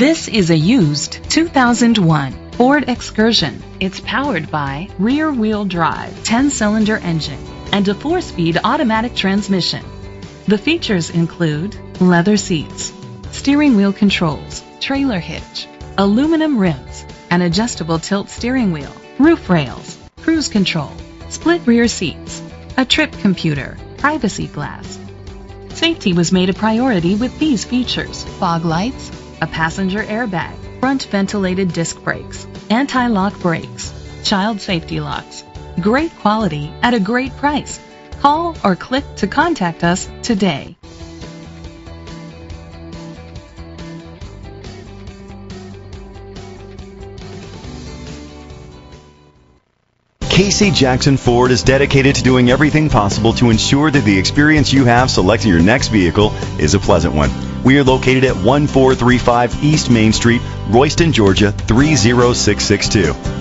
This is a used 2001 Ford Excursion. It's powered by rear-wheel drive, 10-cylinder engine, and a 4-speed automatic transmission. The features include leather seats, steering wheel controls, trailer hitch, aluminum rims, an adjustable tilt steering wheel, roof rails, cruise control, split rear seats, a trip computer, privacy glass. Safety was made a priority with these features: fog lights, a passenger airbag, front ventilated disc brakes, anti-lock brakes, child safety locks. Great quality at a great price. Call or click to contact us today. Casey Jackson Ford is dedicated to doing everything possible to ensure that the experience you have selecting your next vehicle is a pleasant one. We are located at 1435 East Main Street, Royston, Georgia 30662.